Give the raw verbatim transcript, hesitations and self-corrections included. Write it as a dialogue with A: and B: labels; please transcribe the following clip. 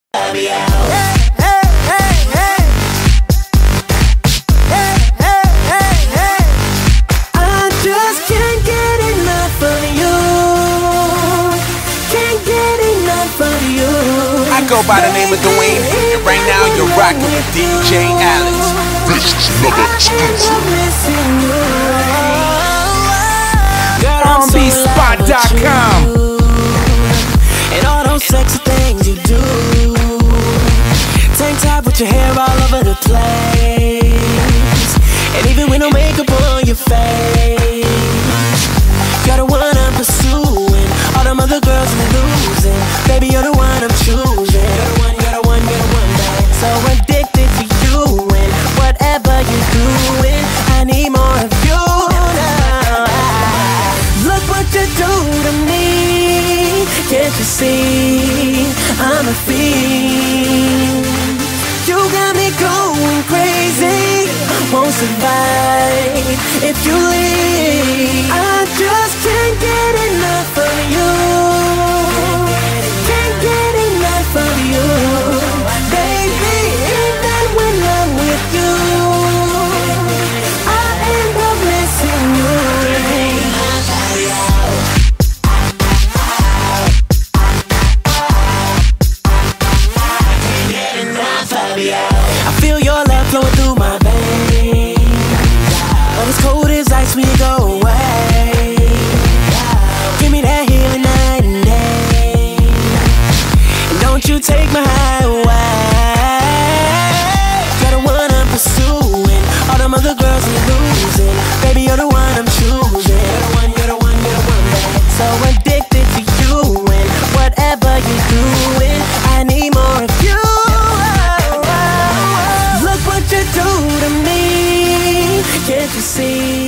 A: Hey, hey, hey, hey. Hey, hey, hey, hey. I just can't get enough of you. Can't get enough of you.
B: I go by the name of Dwayne, and right now you're rocking with D J Alex.
C: This is another exclusive.
A: R and B spot dot com. And all those sexy things you do. Tank top with your hair all over the place. And even with no makeup on your face. You're the one I'm pursuing. All them other girls I'm losing. Baby, you're the one I'm choosing. You're the one, you're the one, you're the one, babe. So addicted to you. And whatever you're doing, I need more of you now. Look what you do to me. Can't you see I'm a fiend? You got me going crazy. Won't survive if you leave. I just can't get enough of you. Can't get enough of you. Baby, even when I'm with you, I end up missing you. I feel your love flowing through my veins. But it's cold as ice when you go away. Give me that healing night and day. And don't you take my high away. You're the one I'm pursuing. All them other girls I'm losing. Baby, you're the one I'm choosing. You're the one, you're the one, you're the one, babe. So addicted to you. And whatever you're doing, I need more of you. Look what you do to me. Can't you see